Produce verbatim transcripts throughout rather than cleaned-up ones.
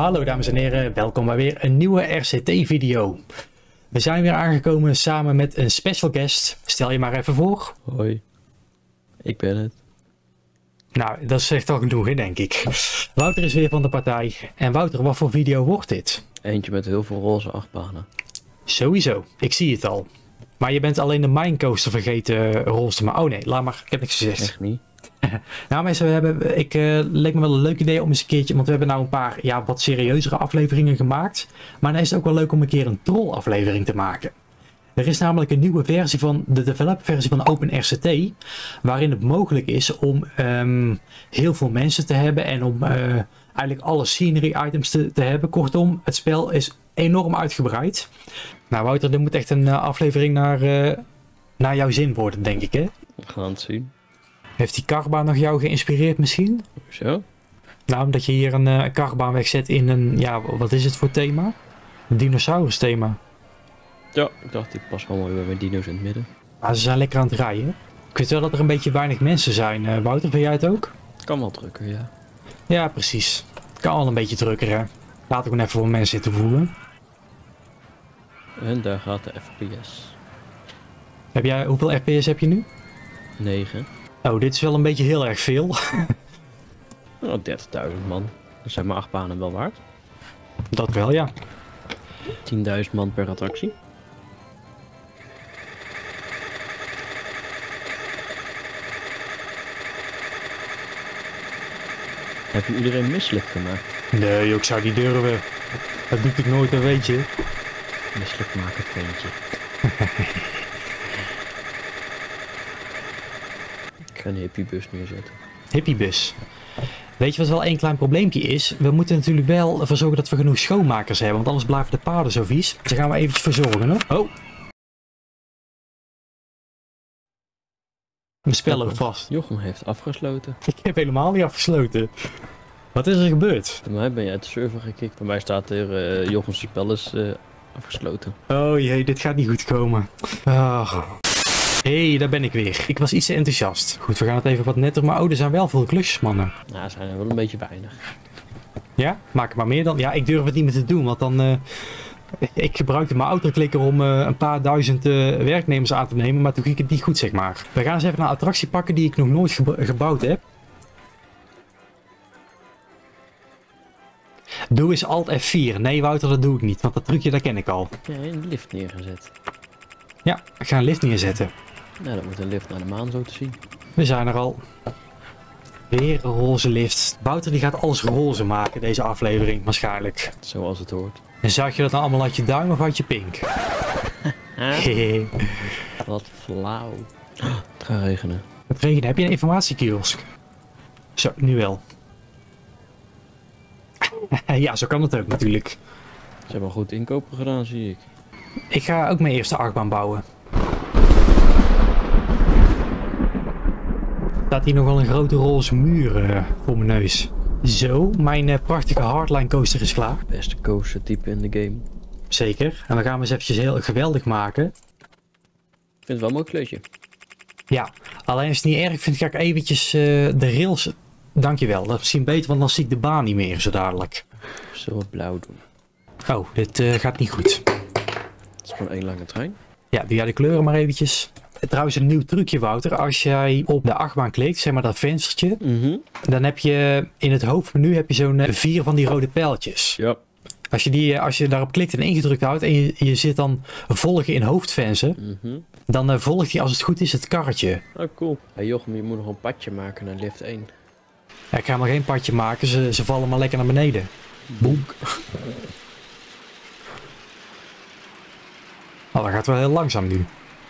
Hallo dames en heren, welkom bij weer een nieuwe R C T video. We zijn weer aangekomen samen met een special guest. Stel je maar even voor. Hoi, ik ben het. Nou, dat zegt al genoeg, hè, denk ik. Wouter is weer van de partij. En Wouter, wat voor video wordt dit? Eentje met heel veel roze achtbanen. Sowieso, ik zie het al. Maar je bent alleen de Minecoaster vergeten, Rolster. Oh nee, laat maar, ik heb niks gezegd. Echt niet? Nou mensen, we hebben, ik uh, leek me wel een leuk idee om eens een keertje, want we hebben nou een paar ja, wat serieuzere afleveringen gemaakt. Maar dan is het ook wel leuk om een keer een troll aflevering te maken. Er is namelijk een nieuwe versie van de develop versie van OpenRCT, waarin het mogelijk is om um, heel veel mensen te hebben en om uh, eigenlijk alle scenery items te, te hebben. Kortom, het spel is enorm uitgebreid. Nou Wouter, dit moet echt een uh, aflevering naar, uh, naar jouw zin worden, denk ik, hè? We gaan het zien. Heeft die kartbaan nog jou geïnspireerd misschien? Zo? Nou, omdat je hier een uh, kartbaan wegzet in een, ja, wat is het voor thema? Een dinosaurus thema. Ja, ik dacht die past wel mooi bij mijn dino's in het midden. Maar ze zijn lekker aan het rijden. Ik weet wel dat er een beetje weinig mensen zijn. Uh, Wouter, vind jij het ook? Kan wel drukker, ja. Ja, precies. Het kan al een beetje drukker, hè. Laat ik gewoon even voor mensen in te voelen. En daar gaat de F P S. Heb jij, hoeveel F P S heb je nu? negen. Oh, dit is wel een beetje heel erg veel. Nou, dertigduizend man. Dat zijn maar acht banen wel waard. Dat wel, ja. tienduizend man per attractie. Heb je iedereen misselijk gemaakt? Nee, ik zou die durven. Dat doe ik nooit, dat weet je. Misselijk maken het ventje. Ik ga een hippiebus neerzetten. Hippiebus. Weet je wat wel één klein probleempje is? We moeten natuurlijk wel ervoor zorgen dat we genoeg schoonmakers hebben, want anders blijven de paden zo vies. Dus daar gaan we eventjes voor zorgen, hè? Oh! Mijn spel loopt vast. Jochem heeft afgesloten. Ik heb helemaal niet afgesloten. Wat is er gebeurd? Bij mij ben je uit de server gekikt. Bij mij staat er uh, Jochems spel is uh, afgesloten. Oh jee, dit gaat niet goed komen. Oh. Hé, hey, daar ben ik weer. Ik was iets te enthousiast. Goed, we gaan het even wat netter. Maar oh, er zijn wel veel klusjes, mannen. Nou, er zijn er wel een beetje weinig. Ja? Maak er maar meer dan. Ja, ik durf het niet meer te doen, want dan... Uh, ik gebruikte mijn autoklikker om uh, een paar duizend uh, werknemers aan te nemen, maar toen ging het niet goed, zeg maar. We gaan eens even een attractie pakken die ik nog nooit ge gebouwd heb. Doe eens Alt F vier. Nee, Wouter, dat doe ik niet, want dat trucje, dat ken ik al. Ja, een lift neergezet. Ja, ik ga een lift neerzetten. Nou, dat wordt een lift naar de maan zo te zien. We zijn er al. Weer een roze lift. Wouter die gaat alles roze maken, deze aflevering, waarschijnlijk. Zoals het hoort. En zag je dat nou allemaal uit je duim of uit je pink? Wat flauw. Oh, het gaat regenen. Het regenen. Heb je een informatiekiosk? Zo, nu wel. Ja, zo kan het ook natuurlijk. Ze hebben al goed inkopen gedaan, zie ik. Ik ga ook mijn eerste achtbaan bouwen. Staat hier nog wel een grote roze muur uh, voor mijn neus. Zo, mijn uh, prachtige hardline coaster is klaar. Beste coaster type in de game. Zeker. En we gaan hem eens eventjes heel geweldig maken. Ik vind het wel een mooi kleurtje. Ja, alleen als het niet erg vindt, ga ik eventjes uh, de rails... Dankjewel, dat is misschien beter, want dan zie ik de baan niet meer zo dadelijk. Zullen we blauw doen? Oh, dit uh, gaat niet goed. Het is gewoon één lange trein. Ja, doe jij de kleuren maar eventjes. Trouwens een nieuw trucje, Wouter. Als jij op de achtbaan klikt, zeg maar dat venstertje. Mm-hmm. Dan heb je in het hoofdmenu heb je zo'n uh, vier van die rode pijltjes. Ja. Als je, die, als je daarop klikt en ingedrukt houdt en je, je zit dan volgen in hoofdvensen. Mm-hmm. Dan uh, volgt hij als het goed is het karretje. Oh cool. Hey Jochem, je moet nog een padje maken naar lift één. Ja, ik ga maar geen padje maken, ze, ze vallen maar lekker naar beneden. Boek. Oh, dat gaat wel heel langzaam nu.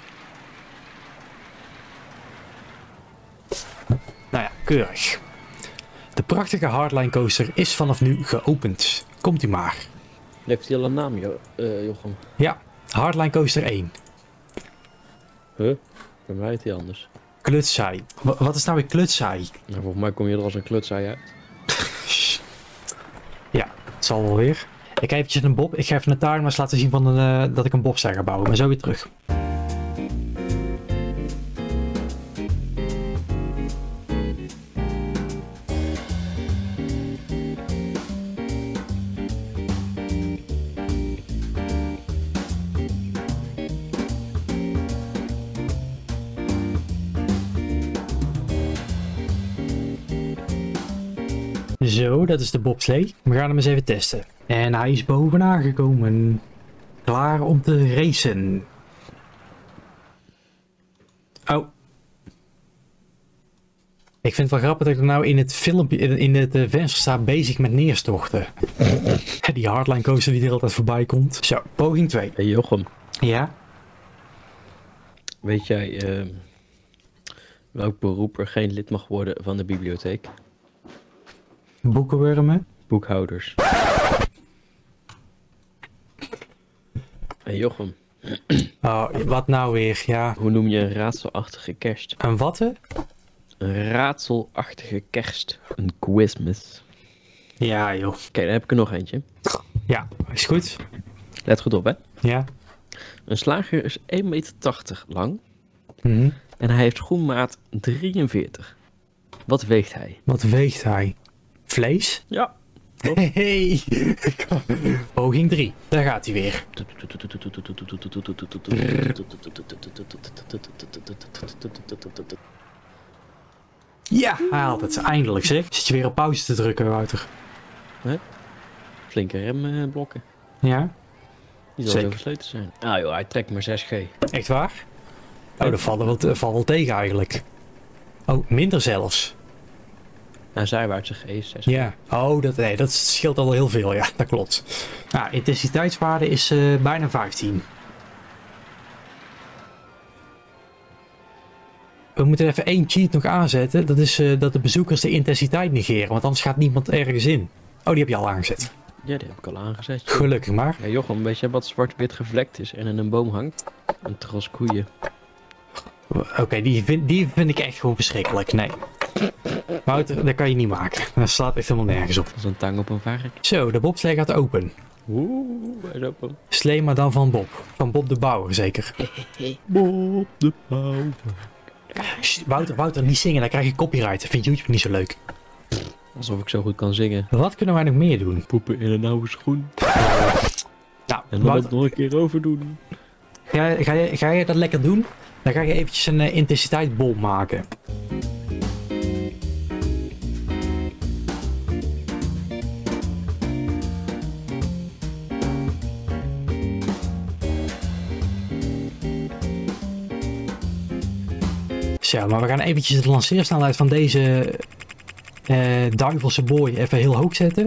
Nou ja, keurig. De prachtige hardline coaster is vanaf nu geopend. Komt u maar. Heeft hij al een naam, jo uh, Jochem? Ja, hardline coaster één. Huh? Bij mij heet hij anders. Klutsaai. W wat is nou weer klutsaai? Nou, volgens mij kom je er als een klutsaai uit. Ja, het zal wel weer. Ik ga eventjes een bob. Ik ga even een timer laten zien van een, uh, dat ik een bobstai ga bouwen. Maar zo weer terug. Zo, dat is de bobslee. We gaan hem eens even testen. En hij is bovenaan gekomen. Klaar om te racen. Oh. Ik vind het wel grappig dat ik nou in het filmpje, in het uh, venster sta bezig met neerstorten. Die hardline coaster die er altijd voorbij komt. Zo, poging twee. Hey Jochem, Ja? weet jij uh, welk beroep er geen lid mag worden van de bibliotheek? Boekenwormen. Boekhouders. Hey Jochem, Oh, wat nou weer? Ja. hoe noem je een raadselachtige kerst? Een watte? Een raadselachtige kerst. Een Christmas. Ja, joh. Kijk, dan heb ik er nog eentje. Ja, is goed. Let goed op, hè. Ja. Een slager is één meter tachtig lang Mhm. en hij heeft schoenmaat drieënveertig. Wat weegt hij? Wat weegt hij? Vlees? Ja. Hey. Poging drie. Daar gaat hij weer. Ja, hij haalt het. Eindelijk zeg. Zit je weer op pauze te drukken, Wouter? Flinke remblokken. Ja? Die zal Zeker. heel versleten zijn. Ah joh, hij trekt maar zes G. Echt waar? Oh, dat valt wel, dat valt wel tegen eigenlijk. Oh, minder zelfs. Nou, zijwaartse G is zes G. Ja. Oh, dat, nee, dat scheelt al heel veel. Ja, dat klopt. Nou, intensiteitswaarde is uh, bijna vijftien. We moeten even één cheat nog aanzetten. Dat is uh, dat de bezoekers de intensiteit negeren. Want anders gaat niemand ergens in. Oh, die heb je al aangezet. Ja, die heb ik al aangezet. joh. Gelukkig maar. Ja, Jochem, weet je wat zwart-wit gevlekt is en in een boom hangt? Een tros koeien. Oké, okay, die, vind, die vind ik echt gewoon verschrikkelijk. Nee. Wouter, dat kan je niet maken. Dat slaat echt helemaal nergens op. Dat is een tang op een vark. Zo, de bobslee gaat open. Oeh, hij is open. Slee maar dan van Bob. Van Bob de Bouwer zeker. Bob de pauw. Sst, Wouter, Wouter, niet zingen. Dan krijg je copyright. Dat vindt YouTube niet zo leuk. Alsof ik zo goed kan zingen. Wat kunnen wij nog meer doen? Poepen in een oude schoen. Nou, En dan Wouter, het nog een keer overdoen. ga, je, ga, je, ga je dat lekker doen? Dan ga je eventjes een uh, intensiteitsbom maken. Zo, maar we gaan eventjes de lanceersnelheid van deze uh, duivelse boy even heel hoog zetten.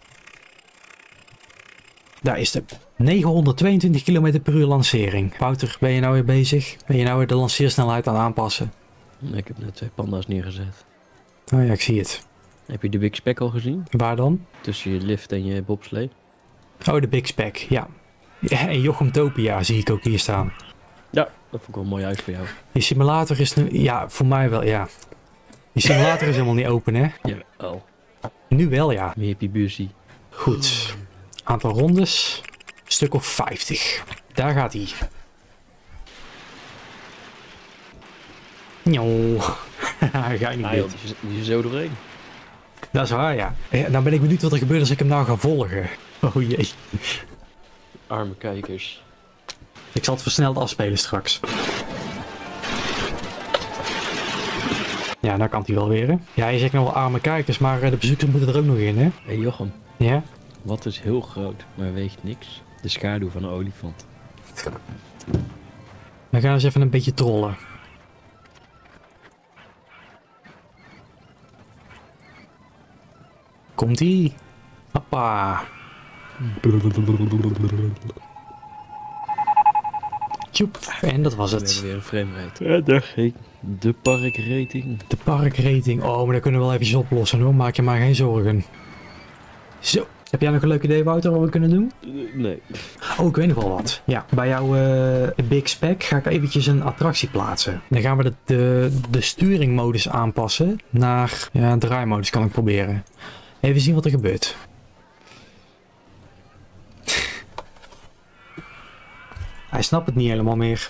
Daar is de negenhonderdtweeëntwintig kilometer per uur lancering. Wouter, ben je nou weer bezig? Ben je nou weer de lanceersnelheid aan het aanpassen? Ik heb net twee panda's neergezet. Oh ja, ik zie het. Heb je de Big Spec al gezien? Waar dan? Tussen je lift en je bobslee. Oh, de Big Spec, ja. Ja, en Jochem Topia zie ik ook hier staan. Ja, dat vond ik wel een mooi uit voor jou. Je simulator is nu... Ja, voor mij wel, ja. Je simulator is helemaal niet open, hè? Ja, al. Nu wel, ja. Meer heb je buurzie. Goed. Aantal rondes. Stuk of vijftig. Daar gaat hij. Jo. Ga je niet Ah, dit. joh, die, is, die is zo doorheen. Dat is waar, ja. ja. Dan ben ik benieuwd wat er gebeurt als ik hem nou ga volgen. Oh jee. Arme kijkers. Ik zal het versneld afspelen straks. Ja, nou kan hij wel weer, hè. Ja, je zegt nog wel arme kijkers, maar de bezoekers moeten er ook nog in, hè. Hé hey Jochem, Ja? wat is heel groot, maar weegt niks? De schaduw van een olifant. We gaan eens even een beetje trollen. Komt-ie. Hoppa. Tjoep. En dat was We het. hebben weer een framerate. Ja, daar ging de parkrating. De parkrating. Oh, maar dat kunnen we wel eventjes oplossen hoor. Maak je maar geen zorgen. Zo. Heb jij nog een leuk idee, Wouter, wat we kunnen doen? Nee. Oh, ik weet nog wel wat. Ja, bij jouw uh, Big Spec ga ik eventjes een attractie plaatsen. Dan gaan we de, de, de sturingmodus aanpassen naar... Ja, draaimodus kan ik proberen. Even zien wat er gebeurt. Hij snapt het niet helemaal meer.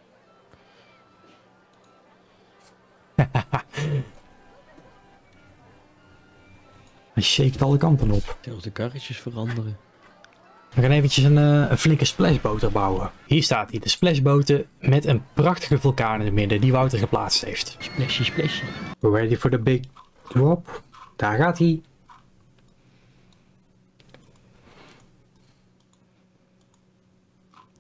Hij shakt alle kanten op. Zelfs de karretjes veranderen. We gaan eventjes een, uh, een flinke splashboot bouwen. Hier staat hij, de splashboten met een prachtige vulkaan in het midden die Wouter geplaatst heeft. Splashy, splashy. Ready for the big drop. Daar gaat hij.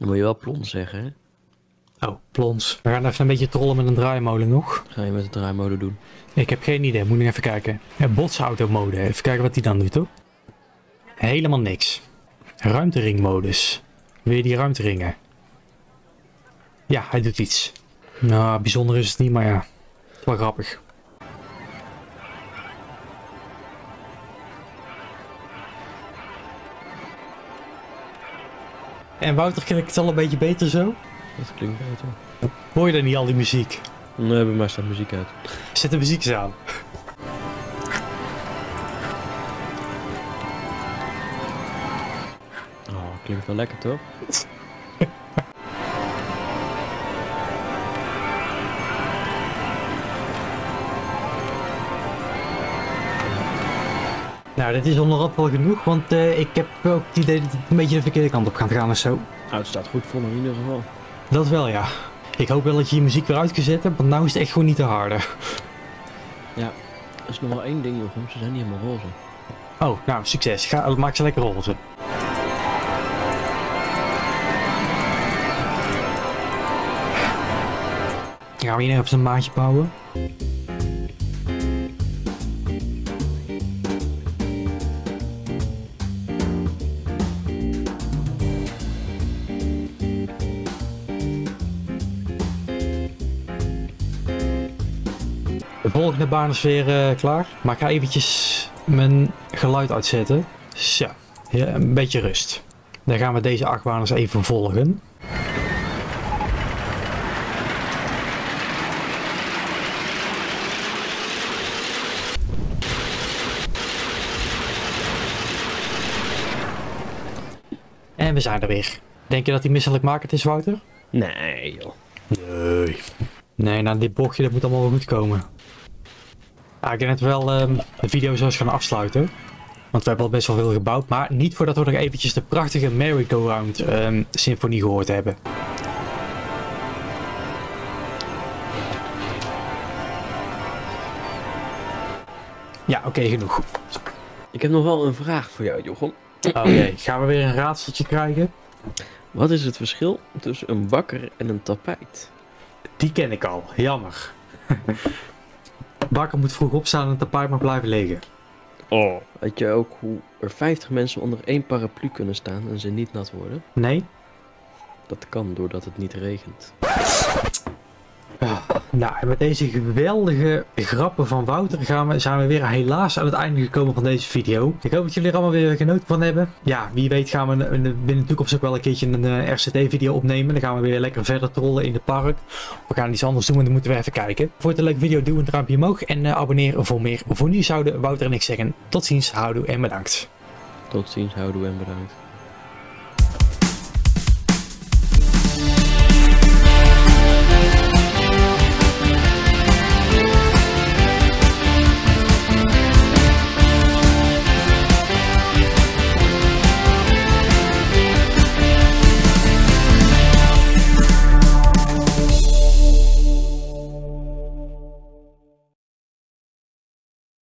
Dan moet je wel plons zeggen, hè? Oh, plons. We gaan even een beetje trollen met een draaimolen nog. Ga je met de draaimode doen? Ik heb geen idee, moet ik even kijken. Ja, botsautomode, even kijken wat die dan doet, hoor. Helemaal niks. Ruimteringmodus. Wil je die ruimteringen? Ja, hij doet iets. Nou, bijzonder is het niet, maar ja. Het is wel grappig. En Wouter, klinkt het al een beetje beter zo? Dat klinkt beter. Hoor je dan niet al die muziek? Nee, bij mij staat muziek uit. Zet de muziek eens aan. Oh, klinkt wel lekker toch? Nou, dit is onderhand wel genoeg, want uh, ik heb ook het idee dat het een beetje de verkeerde kant op gaat gaan of zo. Nou, het staat goed vol in ieder geval. Dat wel, ja. Ik hoop wel dat je je muziek weer uit kunt zetten, want nou is het echt gewoon niet te harde. Ja, er is nog wel één ding, Jochem. Ze zijn niet helemaal roze. Oh, nou, succes. Ga, maak ze lekker roze. Gaan we hier nog even een maatje bouwen? De volgende baan is weer uh, klaar, maar ik ga eventjes mijn geluid uitzetten. Zo, ja, een beetje rust. Dan gaan we deze achtbaan eens even volgen. En we zijn er weer. Denk je dat die misselijkmakend is, Wouter? Nee, joh. Nee. Nee, nou dit bochtje dat moet allemaal wel goed komen. Ja, ik denk dat we wel um, de video zo eens gaan afsluiten. Want we hebben al best wel veel gebouwd. Maar niet voordat we nog eventjes de prachtige merry-go-round um, symfonie gehoord hebben. Ja, oké, okay, genoeg. Ik heb nog wel een vraag voor jou, Jochem. Oké, okay, gaan we weer een raadseltje krijgen? Wat is het verschil tussen een bakker en een tapijt? Die ken ik al, jammer. Bakker moet vroeg opstaan en het tapijt maar blijven liggen. Oh. Weet je ook hoe er vijftig mensen onder één paraplu kunnen staan en ze niet nat worden? Nee? Dat kan doordat het niet regent. Oh, nou, en met deze geweldige grappen van Wouter gaan we, zijn we weer helaas aan het einde gekomen van deze video. Ik hoop dat jullie er allemaal weer genoten van hebben. Ja, wie weet gaan we binnen de toekomst ook wel een keertje een uh, R C T-video opnemen. Dan gaan we weer lekker verder trollen in het park. We gaan iets anders doen en dan moeten we even kijken. Voor het een leuke video, doe een duimpje omhoog en uh, abonneer voor meer. Voor nu zouden Wouter en ik zeggen tot ziens, houdoe en bedankt. Tot ziens, houdoe en bedankt.